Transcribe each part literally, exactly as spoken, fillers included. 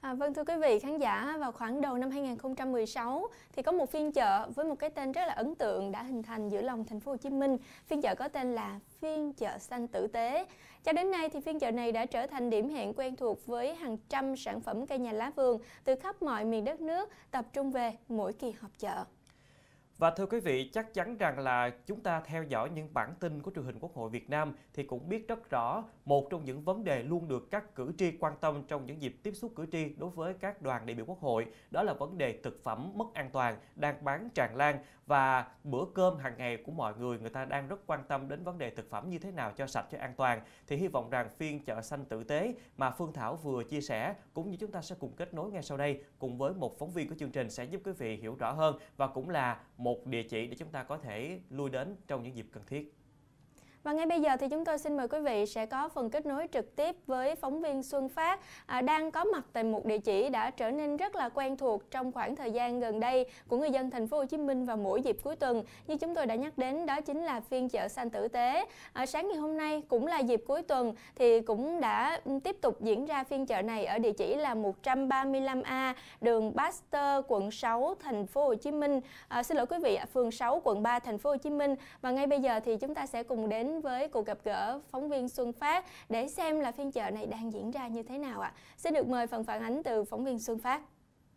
À, vâng thưa quý vị khán giả, vào khoảng đầu năm hai nghìn không trăm mười sáu thì có một phiên chợ với một cái tên rất là ấn tượng đã hình thành giữa lòng thành phố Hồ Chí Minh. Phiên chợ có tên là phiên chợ xanh tử tế. Cho đến nay thì phiên chợ này đã trở thành điểm hẹn quen thuộc với hàng trăm sản phẩm cây nhà lá vườn từ khắp mọi miền đất nước tập trung về mỗi kỳ họp chợ. Và thưa quý vị, chắc chắn rằng là chúng ta theo dõi những bản tin của truyền hình Quốc hội Việt Nam thì cũng biết rất rõ một trong những vấn đề luôn được các cử tri quan tâm trong những dịp tiếp xúc cử tri đối với các đoàn đại biểu Quốc hội, đó là vấn đề thực phẩm mất an toàn đang bán tràn lan và bữa cơm hàng ngày của mọi người người ta đang rất quan tâm đến vấn đề thực phẩm như thế nào cho sạch cho an toàn. Thì hy vọng rằng phiên chợ xanh tử tế mà Phương Thảo vừa chia sẻ cũng như chúng ta sẽ cùng kết nối ngay sau đây cùng với một phóng viên của chương trình sẽ giúp quý vị hiểu rõ hơn và cũng là một địa chỉ để chúng ta có thể lui đến trong những dịp cần thiết. Và ngay bây giờ thì chúng tôi xin mời quý vị sẽ có phần kết nối trực tiếp với phóng viên Xuân Phát à, đang có mặt tại một địa chỉ đã trở nên rất là quen thuộc trong khoảng thời gian gần đây của người dân thành phố Hồ Chí Minh vào mỗi dịp cuối tuần. Như chúng tôi đã nhắc đến, đó chính là phiên chợ xanh tử tế. À, sáng ngày hôm nay cũng là dịp cuối tuần thì cũng đã tiếp tục diễn ra phiên chợ này ở địa chỉ là một trăm ba mươi lăm A đường Pasteur, quận sáu, thành phố Hồ Chí Minh. À, xin lỗi quý vị, phường sáu, quận ba, thành phố Hồ Chí Minh. Và ngay bây giờ thì chúng ta sẽ cùng đến với cuộc gặp gỡ phóng viên Xuân Phát để xem là phiên chợ này đang diễn ra như thế nào ạ. Xin được mời phần phản ánh từ phóng viên Xuân Phát.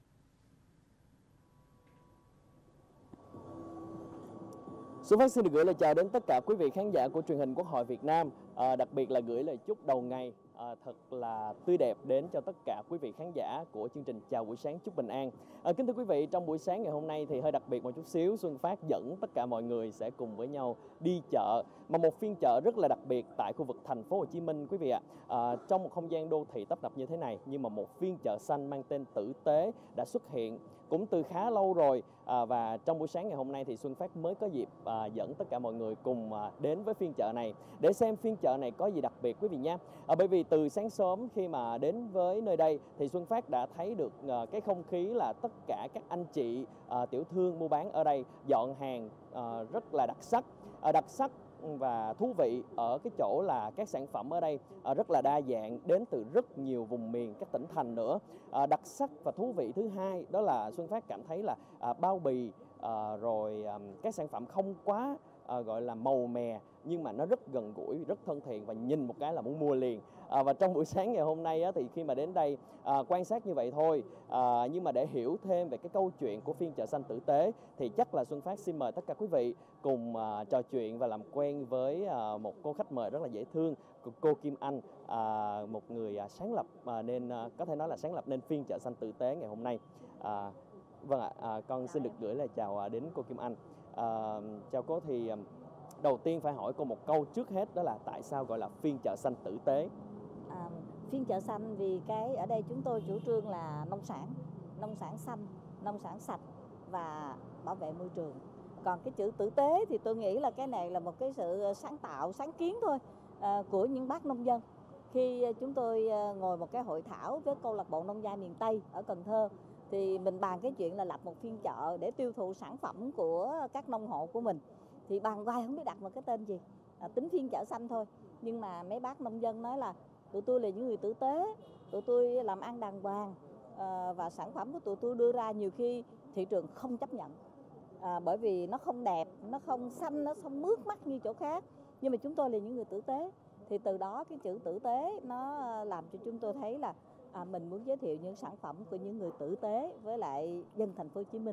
Xuân Phát xin được gửi lời chào đến tất cả quý vị khán giả của truyền hình Quốc hội Việt Nam, à, đặc biệt là gửi lời chúc đầu ngày à, thật là tươi đẹp đến cho tất cả quý vị khán giả của chương trình Chào buổi sáng chúc bình an. À, kính thưa quý vị, trong buổi sáng ngày hôm nay thì hơi đặc biệt một chút xíu, Xuân Phát dẫn tất cả mọi người sẽ cùng với nhau đi chợ, mà một phiên chợ rất là đặc biệt tại khu vực thành phố Hồ Chí Minh quý vị ạ. À, trong một không gian đô thị tấp nập như thế này, nhưng mà một phiên chợ xanh mang tên tử tế đã xuất hiện cũng từ khá lâu rồi, à, và trong buổi sáng ngày hôm nay thì Xuân Phát mới có dịp à, dẫn tất cả mọi người cùng à, đến với phiên chợ này để xem phiên chợ này có gì đặc biệt quý vị nhé. À, bởi vì từ sáng sớm khi mà đến với nơi đây thì Xuân Phát đã thấy được à, cái không khí là tất cả các anh chị à, tiểu thương mua bán ở đây dọn hàng à, rất là đặc sắc, à, đặc sắc và thú vị ở cái chỗ là các sản phẩm ở đây à, rất là đa dạng, đến từ rất nhiều vùng miền, các tỉnh thành nữa. À, đặc sắc và thú vị thứ hai đó là Xuân Phát cảm thấy là à, bao bì à, rồi à, các sản phẩm không quá à, gọi là màu mè, nhưng mà nó rất gần gũi, rất thân thiện và nhìn một cái là muốn mua liền. À, và trong buổi sáng ngày hôm nay á, thì khi mà đến đây à, quan sát như vậy thôi, à, nhưng mà để hiểu thêm về cái câu chuyện của phiên chợ xanh tử tế thì chắc là Xuân Phát xin mời tất cả quý vị cùng à, trò chuyện và làm quen với à, một cô khách mời rất là dễ thương, cô Kim Anh, à, một người à, sáng lập à, nên à, có thể nói là sáng lập nên phiên chợ xanh tử tế ngày hôm nay. À, vâng ạ, à, con xin được gửi lời chào à, đến cô Kim Anh. À, chào cô, thì à, đầu tiên phải hỏi cô một câu trước hết, đó là tại sao gọi là phiên chợ xanh tử tế? À, phiên chợ xanh vì cái ở đây chúng tôi chủ trương là nông sản, nông sản xanh, nông sản sạch và bảo vệ môi trường. Còn cái chữ tử tế thì tôi nghĩ là cái này là một cái sự sáng tạo, sáng kiến thôi à, của những bác nông dân. Khi chúng tôi ngồi một cái hội thảo với câu lạc bộ nông gia miền Tây ở Cần Thơ thì mình bàn cái chuyện là lập một phiên chợ để tiêu thụ sản phẩm của các nông hộ của mình. Thì bàn hoài không biết đặt một cái tên gì, à, tính phiên chợ xanh thôi. Nhưng mà mấy bác nông dân nói là tụi tôi là những người tử tế, tụi tôi làm ăn đàng hoàng, à, và sản phẩm của tụi tôi đưa ra nhiều khi thị trường không chấp nhận, à, bởi vì nó không đẹp, nó không xanh, nó không mướt mắt như chỗ khác. Nhưng mà chúng tôi là những người tử tế, thì từ đó cái chữ tử tế nó làm cho chúng tôi thấy là à, mình muốn giới thiệu những sản phẩm của những người tử tế với lại dân thành phố Hồ Chí Minh.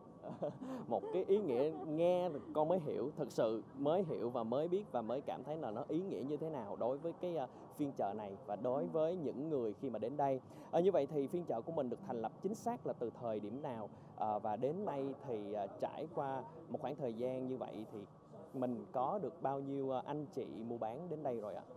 Một cái ý nghĩa nghe con mới hiểu, thực sự mới hiểu và mới biết và mới cảm thấy là nó ý nghĩa như thế nào đối với cái uh, phiên chợ này và đối với những người khi mà đến đây. À, như vậy thì phiên chợ của mình được thành lập chính xác là từ thời điểm nào, à, và đến nay thì uh, trải qua một khoảng thời gian như vậy thì mình có được bao nhiêu uh, anh chị mua bán đến đây rồi ạ?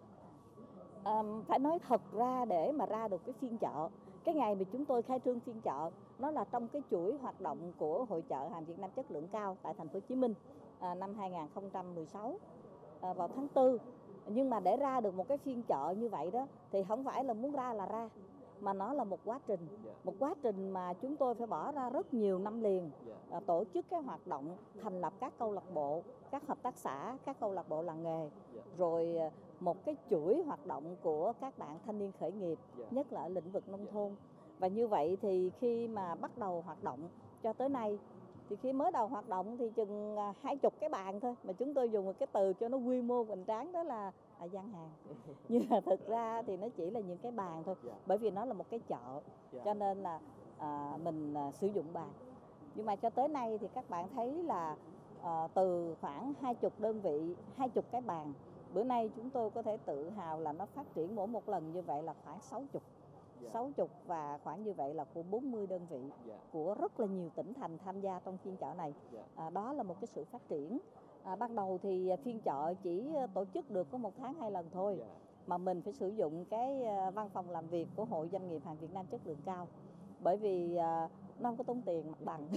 À, phải nói thật ra để mà ra được cái phiên chợ, cái ngày mà chúng tôi khai trương phiên chợ, nó là trong cái chuỗi hoạt động của Hội chợ hàng Việt Nam chất lượng cao tại thành phố Hồ Chí Minh à, năm hai nghìn không trăm mười sáu à, vào tháng tư. Nhưng mà để ra được một cái phiên chợ như vậy đó thì không phải là muốn ra là ra, mà nó là một quá trình, một quá trình mà chúng tôi phải bỏ ra rất nhiều năm liền, à, tổ chức cái hoạt động, thành lập các câu lạc bộ, các hợp tác xã, các câu lạc bộ làng nghề, rồi một cái chuỗi hoạt động của các bạn thanh niên khởi nghiệp, nhất là ở lĩnh vực nông thôn. Và như vậy thì khi mà bắt đầu hoạt động cho tới nay, thì khi mới đầu hoạt động thì chừng hai chục cái bàn thôi, mà chúng tôi dùng một cái từ cho nó quy mô hoành tráng, đó là à, gian hàng. Nhưng mà thực ra thì nó chỉ là những cái bàn thôi, bởi vì nó là một cái chợ, cho nên là à, mình à, sử dụng bàn. Nhưng mà cho tới nay thì các bạn thấy là à, từ khoảng hai chục đơn vị, hai chục cái bàn, bữa nay chúng tôi có thể tự hào là nó phát triển mỗi một lần như vậy là khoảng sáu chục. sáu chục và khoảng như vậy là của bốn mươi đơn vị của rất là nhiều tỉnh thành tham gia trong phiên chợ này. À, đó là một cái sự phát triển. À, ban đầu thì phiên chợ chỉ tổ chức được có một tháng hai lần thôi, mà mình phải sử dụng cái văn phòng làm việc của Hội Doanh nghiệp hàng Việt Nam chất lượng cao, bởi vì à, nó không có tốn tiền mặt bằng.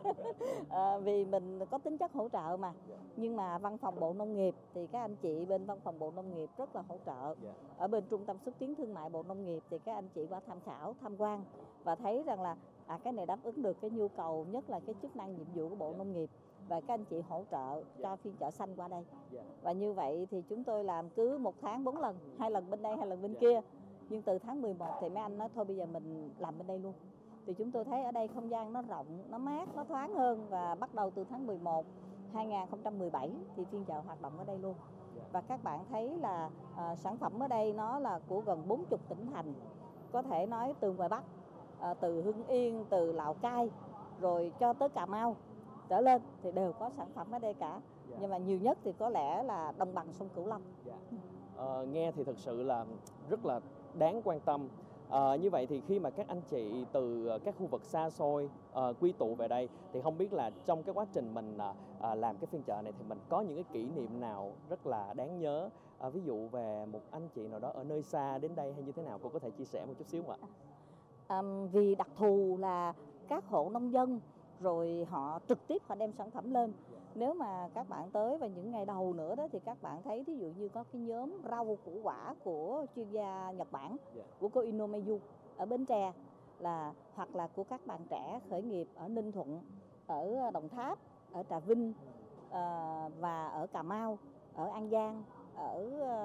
à, vì mình có tính chất hỗ trợ mà. Nhưng mà văn phòng Bộ Nông nghiệp thì các anh chị bên văn phòng Bộ Nông nghiệp rất là hỗ trợ. Ở bên Trung tâm xúc tiến thương mại Bộ Nông nghiệp thì các anh chị qua tham khảo, tham quan và thấy rằng là à, cái này đáp ứng được cái nhu cầu, nhất là cái chức năng nhiệm vụ của Bộ Nông nghiệp, và các anh chị hỗ trợ cho phiên chợ xanh qua đây. Và như vậy thì chúng tôi làm cứ một tháng bốn lần, hai lần bên đây, hai lần bên kia. Nhưng từ tháng mười một thì mấy anh nói thôi bây giờ mình làm bên đây luôn. Thì chúng tôi thấy ở đây không gian nó rộng, nó mát, nó thoáng hơn, và bắt đầu từ tháng mười một hai nghìn không trăm mười bảy thì phiên chợ hoạt động ở đây luôn. Và các bạn thấy là à, sản phẩm ở đây nó là của gần bốn mươi tỉnh thành, có thể nói từ ngoài Bắc, à, từ Hưng Yên, từ Lào Cai, rồi cho tới Cà Mau trở lên thì đều có sản phẩm ở đây cả. Nhưng mà nhiều nhất thì có lẽ là đồng bằng sông Cửu Long. Ờ, nghe thì thực sự là rất là đáng quan tâm. À, như vậy thì khi mà các anh chị từ các khu vực xa xôi uh, quy tụ về đây, thì không biết là trong cái quá trình mình uh, làm cái phiên chợ này thì mình có những cái kỷ niệm nào rất là đáng nhớ, uh, ví dụ về một anh chị nào đó ở nơi xa đến đây hay như thế nào, cô có thể chia sẻ một chút xíu không ạ? À, vì đặc thù là các hộ nông dân rồi họ trực tiếp họ đem sản phẩm lên. Nếu mà các bạn tới vào những ngày đầu nữa đó thì các bạn thấy thí dụ như có cái nhóm rau củ quả của chuyên gia Nhật Bản, của cô Inomeyu ở Bến Tre, là hoặc là của các bạn trẻ khởi nghiệp ở Ninh Thuận, ở Đồng Tháp, ở Trà Vinh à, và ở Cà Mau, ở An Giang, ở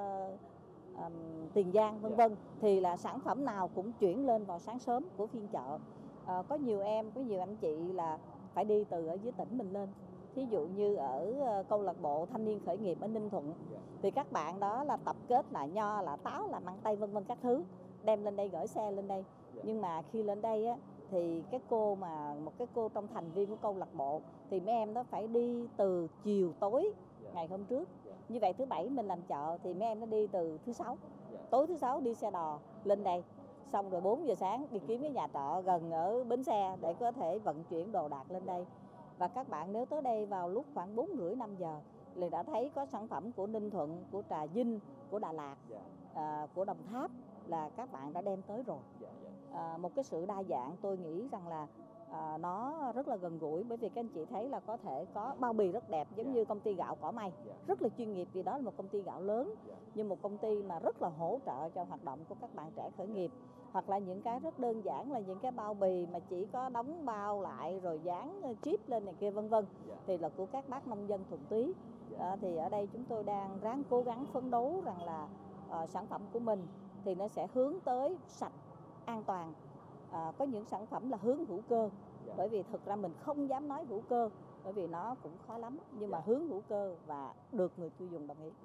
uh, um, Tiền Giang vân vân, thì là sản phẩm nào cũng chuyển lên vào sáng sớm của phiên chợ. À, có nhiều em, có nhiều anh chị là phải đi từ ở dưới tỉnh mình lên. Thí dụ như ở câu lạc bộ thanh niên khởi nghiệp ở Ninh Thuận thì các bạn đó là tập kết là nho, là táo, là măng tây vân vân các thứ, đem lên đây, gửi xe lên đây. Nhưng mà khi lên đây á, thì cái cô mà một cái cô trong thành viên của câu lạc bộ thì mấy em đó phải đi từ chiều tối ngày hôm trước. Như vậy thứ bảy mình làm chợ thì mấy em nó đi từ thứ sáu, tối thứ sáu đi xe đò lên đây, xong rồi bốn giờ sáng đi kiếm cái nhà trọ gần ở bến xe để có thể vận chuyển đồ đạc lên đây. Và các bạn nếu tới đây vào lúc khoảng bốn rưỡi năm giờ thì đã thấy có sản phẩm của Ninh Thuận, của Trà Vinh, của Đà Lạt, à, của Đồng Tháp là các bạn đã đem tới rồi. À, một cái sự đa dạng tôi nghĩ rằng là à, nó rất là gần gũi, bởi vì các anh chị thấy là có thể có bao bì rất đẹp, giống như công ty gạo Cỏ Mây, rất là chuyên nghiệp vì đó là một công ty gạo lớn, nhưng một công ty mà rất là hỗ trợ cho hoạt động của các bạn trẻ khởi nghiệp. Hoặc là những cái rất đơn giản là những cái bao bì mà chỉ có đóng bao lại rồi dán chip lên này kia vân vân, thì là của các bác nông dân thuần túy. À, thì ở đây chúng tôi đang ráng cố gắng phấn đấu rằng là uh, sản phẩm của mình thì nó sẽ hướng tới sạch, an toàn. À, có những sản phẩm là hướng hữu cơ, bởi vì thực ra mình không dám nói hữu cơ bởi vì nó cũng khó lắm, nhưng mà hướng hữu cơ và được người tiêu dùng đồng ý.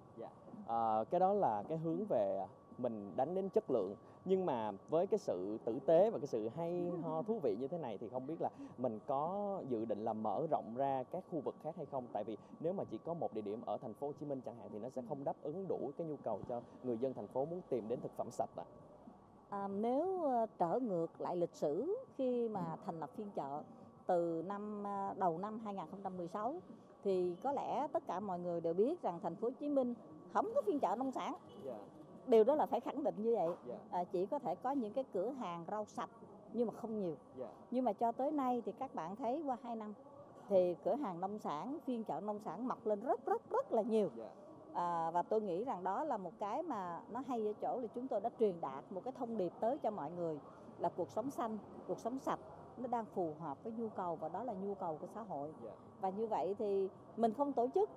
À, cái đó là cái hướng về mình đánh đến chất lượng, nhưng mà với cái sự tử tế và cái sự hay ho thú vị như thế này thì không biết là mình có dự định là mở rộng ra các khu vực khác hay không? Tại vì nếu mà chỉ có một địa điểm ở thành phố Hồ Chí Minh chẳng hạn thì nó sẽ không đáp ứng đủ cái nhu cầu cho người dân thành phố muốn tìm đến thực phẩm sạch ạ. À, nếu trở ngược lại lịch sử khi mà thành lập phiên chợ từ năm đầu năm hai nghìn không trăm mười sáu thì có lẽ tất cả mọi người đều biết rằng thành phố Hồ Chí Minh không có phiên chợ nông sản. Yeah. Điều đó là phải khẳng định như vậy. Yeah. À, chỉ có thể có những cái cửa hàng rau sạch nhưng mà không nhiều. Yeah. Nhưng mà cho tới nay thì các bạn thấy qua hai năm thì cửa hàng nông sản, phiên chợ nông sản mọc lên rất rất rất là nhiều. Yeah. À, và tôi nghĩ rằng đó là một cái mà nó hay ở chỗ là chúng tôi đã truyền đạt một cái thông điệp tới cho mọi người là cuộc sống xanh, cuộc sống sạch nó đang phù hợp với nhu cầu, và đó là nhu cầu của xã hội. Yeah. Và như vậy thì mình không tổ chức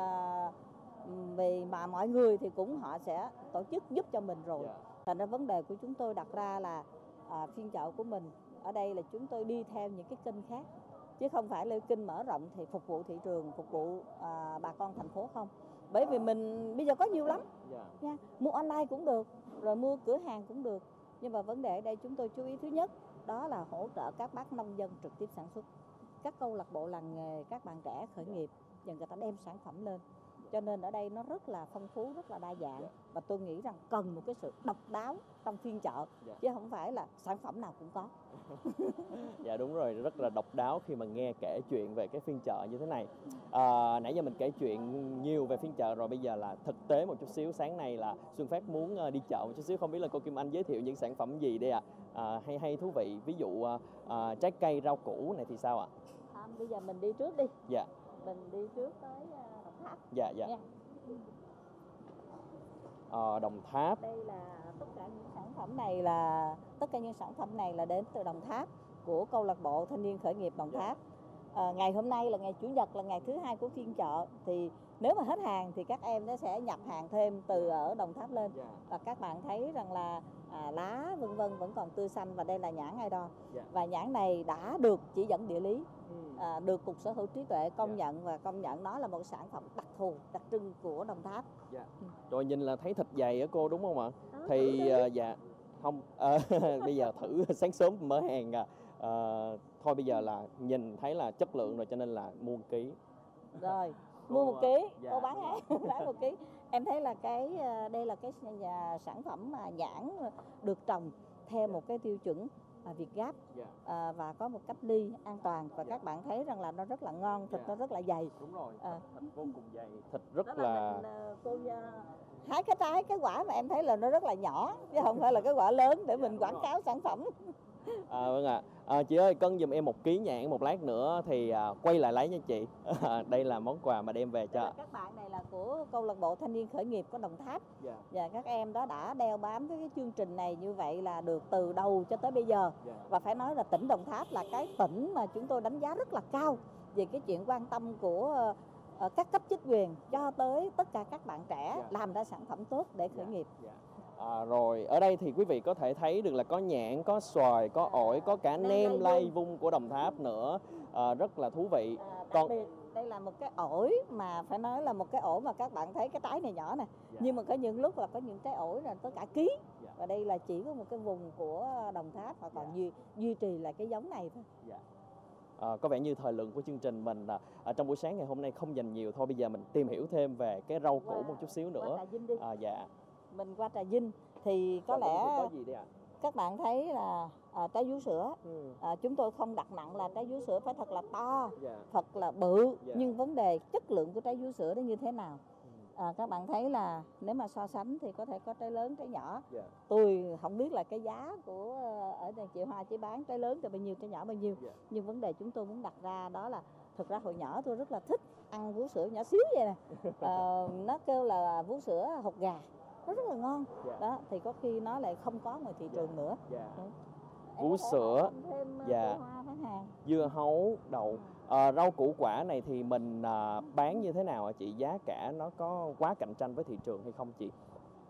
à, vì mà mọi người thì cũng họ sẽ tổ chức giúp cho mình rồi. Yeah. Thành ra vấn đề của chúng tôi đặt ra là à, phiên chợ của mình ở đây là chúng tôi đi theo những cái kênh khác, chứ không phải là kênh mở rộng thì phục vụ thị trường, phục vụ à, bà con thành phố không. Bởi vì mình bây giờ có nhiều lắm nha, mua online cũng được, rồi mua cửa hàng cũng được. Nhưng mà vấn đề ở đây chúng tôi chú ý thứ nhất đó là hỗ trợ các bác nông dân trực tiếp sản xuất, các câu lạc bộ làng nghề, các bạn trẻ khởi nghiệp và người ta đem sản phẩm lên. Cho nên ở đây nó rất là phong phú, rất là đa dạng, và tôi nghĩ rằng cần một cái sự độc đáo trong phiên chợ, chứ không phải là sản phẩm nào cũng có. Dạ đúng rồi, rất là độc đáo khi mà nghe kể chuyện về cái phiên chợ như thế này. À, nãy giờ mình kể chuyện nhiều về phiên chợ rồi, bây giờ là thực tế một chút xíu. Sáng nay là Xuân Phát muốn đi chợ một chút xíu, không biết là cô Kim Anh giới thiệu những sản phẩm gì đây ạ? À? À, hay hay thú vị, ví dụ à, trái cây, rau củ này thì sao ạ? À, bây giờ mình đi trước đi. Dạ. Mình đi trước tới Đồng Tháp. Dạ dạ. Yeah. À, Đồng Tháp. Đây là tất cả những sản phẩm này là tất cả những sản phẩm này là đến từ Đồng Tháp, của câu lạc bộ thanh niên khởi nghiệp Đồng Tháp. À, ngày hôm nay là ngày Chủ nhật, là ngày thứ hai của phiên chợ, thì nếu mà hết hàng thì các em nó sẽ nhập hàng thêm từ ở Đồng Tháp lên. Và các bạn thấy rằng là à, lá vân vân vẫn còn tươi xanh, và đây là nhãn Idol. Và nhãn này đã được chỉ dẫn địa lý, à, được Cục Sở hữu trí tuệ công nhận, và công nhận nó là một sản phẩm đặc thù, đặc trưng của Đồng Tháp. Dạ. Rồi nhìn là thấy thịt dày á cô, đúng không ạ? Đó, thì uh, dạ không à, bây giờ thử sáng sớm mở hàng à. À, thôi bây giờ là nhìn thấy là chất lượng rồi cho nên là mua một ký. Rồi mua một ký, dạ, cô bán ấy, bán một ký. Em thấy là cái đây là cái nhà, sản phẩm mà nhãn được trồng theo một cái tiêu chuẩn à, Việt Gáp, à, và có một cách ly an toàn, và các bạn thấy rằng là nó rất là ngon, thịt nó rất là dày. Đúng rồi, à. thịt vô cùng dày, thịt rất đó là, là mình, cô hái cái trái, cái quả mà em thấy là nó rất là nhỏ, chứ không phải là cái quả lớn để mình quảng cáo sản phẩm. À, vâng ạ. À. À, chị ơi, cân giùm em một ký nhãn, một lát nữa thì à, quay lại lấy nha chị. À, đây là món quà mà đem về cho. Các bạn này là của câu lạc bộ thanh niên khởi nghiệp của Đồng Tháp. Yeah. Và các em đó đã đeo bám với cái chương trình này như vậy là được từ đầu cho tới bây giờ. Yeah. Và phải nói là tỉnh Đồng Tháp là cái tỉnh mà chúng tôi đánh giá rất là cao về cái chuyện quan tâm của uh, các cấp chính quyền cho tới tất cả các bạn trẻ, yeah, làm ra sản phẩm tốt để khởi yeah. nghiệp. Yeah. À, rồi ở đây thì quý vị có thể thấy được là có nhãn, có xoài, có ổi, có cả nem lay vung của Đồng Tháp nữa, à, rất là thú vị. À, đặc Còn biệt đây là một cái ổi mà phải nói là một cái ổi mà các bạn thấy cái trái này nhỏ nè, dạ, nhưng mà có những lúc là có những trái ổi là tới cả ký, dạ, và đây là chỉ có một cái vùng của Đồng Tháp, và còn dạ. duy, duy trì lại cái giống này thôi. Dạ. À, có vẻ như thời lượng của chương trình mình à, trong buổi sáng ngày hôm nay không dành nhiều, thôi bây giờ mình tìm hiểu thêm về cái rau củ một chút xíu nữa. À, dạ. Mình qua Trà Vinh thì có lẽ có gì đây ạ? Các bạn thấy là à, trái vú sữa, ừ. à, chúng tôi không đặt nặng là trái vú sữa phải thật là to, yeah, thật là bự, yeah, nhưng vấn đề chất lượng của trái vú sữa nó như thế nào. À, các bạn thấy là nếu mà so sánh thì có thể có trái lớn, trái nhỏ. Yeah. Tôi không biết là cái giá của ở đây chị Hoa chỉ bán trái lớn thì bao nhiêu, trái nhỏ bao nhiêu. Yeah. Nhưng vấn đề chúng tôi muốn đặt ra đó là thực ra hồi nhỏ tôi rất là thích ăn vú sữa nhỏ xíu vậy nè. À, nó kêu là vú sữa hột gà, nó rất là ngon. Yeah. Đó thì có khi nó lại không có ngoài thị trường, yeah, nữa. Yeah. Vú sữa, dạ, dưa hấu, đậu. À, rau củ quả này thì mình à, bán như thế nào ạ chị? Giá cả nó có quá cạnh tranh với thị trường hay không chị?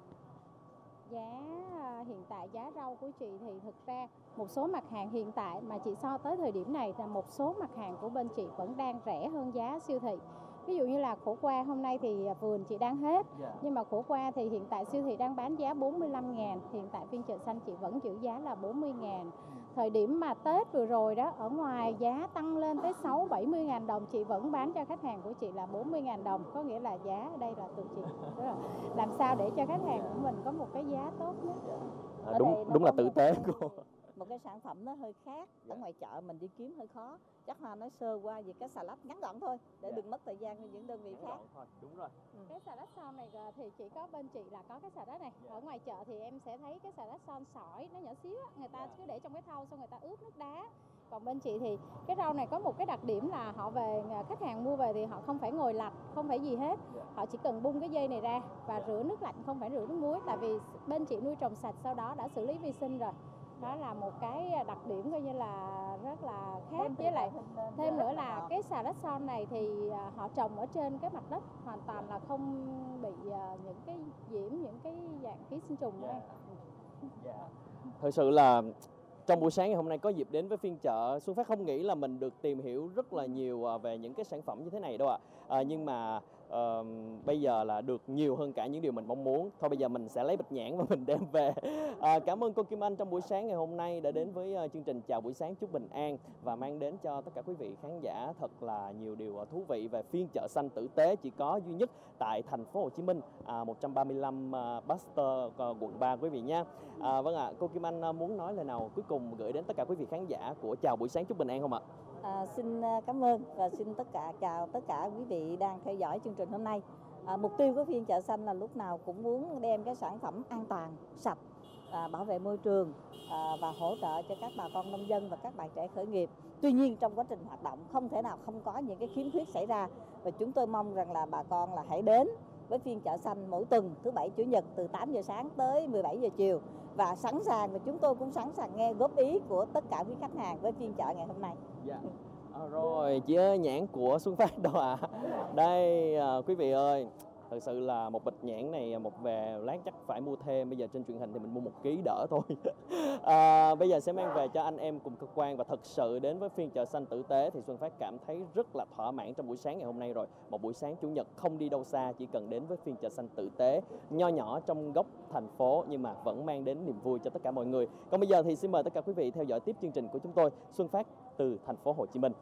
Giá hiện tại giá rau của chị thì thực ra một số mặt hàng hiện tại mà chị so tới thời điểm này là một số mặt hàng của bên chị vẫn đang rẻ hơn giá siêu thị. Ví dụ như là khổ qua hôm nay thì vườn chị đang hết, yeah, nhưng mà khổ qua thì hiện tại siêu thị đang bán giá bốn mươi lăm ngàn, hiện tại phiên chợ xanh chị vẫn giữ giá là bốn mươi ngàn. Thời điểm mà Tết vừa rồi đó, ở ngoài giá tăng lên tới sáu bảy mươi ngàn đồng, chị vẫn bán cho khách hàng của chị là bốn mươi ngàn đồng, có nghĩa là giá ở đây là tụi chị làm sao để cho khách hàng của mình có một cái giá tốt nhất. À, đúng đúng là tử tế cô. Một cái sản phẩm nó hơi khác, ở ngoài chợ mình đi kiếm hơi khó. Chắc Hoa nói sơ qua về cái salad ngắn gọn thôi, để, yeah, đừng mất thời gian như những đơn vị khác. Thôi, đúng rồi. Ừ. Cái salad son này thì chỉ có bên chị là có cái salad này. Yeah. Ở ngoài chợ thì em sẽ thấy cái salad son sỏi nó nhỏ xíu, người ta, yeah, cứ để trong cái thau xong người ta ướp nước đá. Còn bên chị thì cái rau này có một cái đặc điểm là họ về, khách hàng mua về thì họ không phải ngồi lặt, không phải gì hết. Yeah. Họ chỉ cần bung cái dây này ra và, yeah, rửa nước lạnh, không phải rửa nước muối, tại vì bên chị nuôi trồng sạch, sau đó đã xử lý vi sinh rồi. Đó là một cái đặc điểm coi như là rất là khác. Với lại thêm nữa là cái xà lách son này thì họ trồng ở trên cái mặt đất, hoàn toàn là không bị những cái nhiễm những cái dạng ký sinh trùng. Yeah. Yeah. Thực sự là trong buổi sáng ngày hôm nay có dịp đến với phiên chợ, Xuân Phát không nghĩ là mình được tìm hiểu rất là nhiều về những cái sản phẩm như thế này đâu ạ. À, nhưng mà uh, bây giờ là được nhiều hơn cả những điều mình mong muốn. Thôi bây giờ mình sẽ lấy bịch nhãn và mình đem về. À, cảm ơn cô Kim Anh trong buổi sáng ngày hôm nay đã đến với uh, chương trình Chào buổi sáng chúc bình an và mang đến cho tất cả quý vị khán giả thật là nhiều điều thú vị về phiên chợ xanh tử tế chỉ có duy nhất tại thành phố Hồ Chí Minh, à, một trăm ba mươi lăm uh, Baxter uh, quận ba quý vị nha. À, vâng ạ, à, cô Kim Anh uh, muốn nói lời nào cuối cùng gửi đến tất cả quý vị khán giả của Chào buổi sáng chúc bình an không ạ? À, xin cảm ơn và xin tất cả chào tất cả quý vị đang theo dõi chương trình hôm nay. À, mục tiêu của phiên chợ xanh là lúc nào cũng muốn đem cái sản phẩm an toàn, sạch, à, bảo vệ môi trường à, và hỗ trợ cho các bà con nông dân và các bạn trẻ khởi nghiệp. Tuy nhiên trong quá trình hoạt động không thể nào không có những cái khiếm khuyết xảy ra và chúng tôi mong rằng là bà con là hãy đến với phiên chợ xanh mỗi tuần thứ bảy chủ nhật từ tám giờ sáng tới mười bảy giờ chiều và sẵn sàng và chúng tôi cũng sẵn sàng nghe góp ý của tất cả quý khách hàng với phiên chợ ngày hôm nay. Dạ. À, rồi chị ơi, nhãn của Xuân Phát đâu ạ? À? Đây à, quý vị ơi, thật sự là một bịch nhãn này một về lát chắc phải mua thêm. Bây giờ trên truyền hình thì mình mua một ký đỡ thôi. À, bây giờ sẽ mang về cho anh em cùng cơ quan và thật sự đến với phiên chợ xanh tử tế thì Xuân Phát cảm thấy rất là thỏa mãn trong buổi sáng ngày hôm nay rồi. Một buổi sáng chủ nhật không đi đâu xa, chỉ cần đến với phiên chợ xanh tử tế nho nhỏ trong góc thành phố nhưng mà vẫn mang đến niềm vui cho tất cả mọi người. Còn bây giờ thì xin mời tất cả quý vị theo dõi tiếp chương trình của chúng tôi, Xuân Phát từ thành phố Hồ Chí Minh.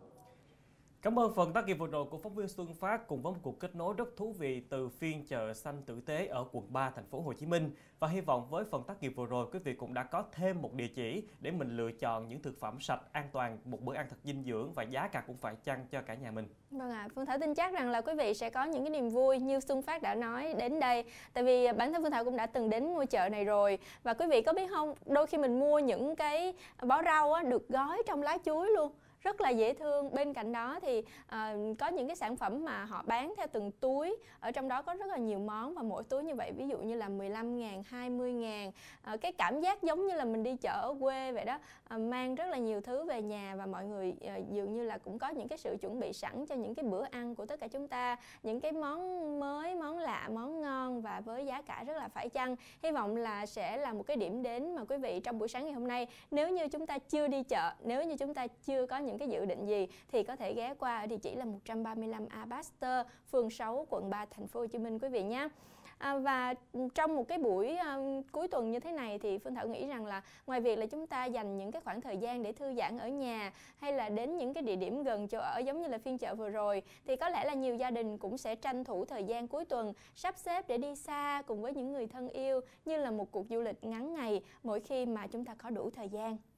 Cảm ơn phần tác nghiệp vừa rồi của phóng viên Xuân Phát cùng với một cuộc kết nối rất thú vị từ phiên chợ xanh tử tế ở quận ba thành phố Hồ Chí Minh. Và hy vọng với phần tác nghiệp vừa rồi quý vị cũng đã có thêm một địa chỉ để mình lựa chọn những thực phẩm sạch, an toàn, một bữa ăn thật dinh dưỡng và giá cả cũng phải chăng cho cả nhà mình. Vâng ạ, à, Phương Thảo tin chắc rằng là quý vị sẽ có những cái niềm vui như Xuân Phát đã nói đến đây. Tại vì bản thân Phương Thảo cũng đã từng đến ngôi chợ này rồi. Và quý vị có biết không, đôi khi mình mua những cái bó rau á, được gói trong lá chuối luôn, rất là dễ thương. Bên cạnh đó thì uh, có những cái sản phẩm mà họ bán theo từng túi, ở trong đó có rất là nhiều món và mỗi túi như vậy ví dụ như là mười lăm ngàn, hai mươi ngàn. Uh, cái cảm giác giống như là mình đi chợ ở quê vậy đó, uh, mang rất là nhiều thứ về nhà và mọi người uh, dường như là cũng có những cái sự chuẩn bị sẵn cho những cái bữa ăn của tất cả chúng ta, những cái món mới, món lạ, món ngon và với giá cả rất là phải chăng. Hy vọng là sẽ là một cái điểm đến mà quý vị trong buổi sáng ngày hôm nay, nếu như chúng ta chưa đi chợ, nếu như chúng ta chưa có những cái dự định gì thì có thể ghé qua ở địa chỉ là một trăm ba mươi lăm A Baxter, phường sáu, quận ba, thành phố Hồ Chí Minh quý vị nhé. À, và trong một cái buổi uh, cuối tuần như thế này thì Phương Thảo nghĩ rằng là ngoài việc là chúng ta dành những cái khoảng thời gian để thư giãn ở nhà hay là đến những cái địa điểm gần chỗ ở giống như là phiên chợ vừa rồi, thì có lẽ là nhiều gia đình cũng sẽ tranh thủ thời gian cuối tuần sắp xếp để đi xa cùng với những người thân yêu như là một cuộc du lịch ngắn ngày mỗi khi mà chúng ta có đủ thời gian.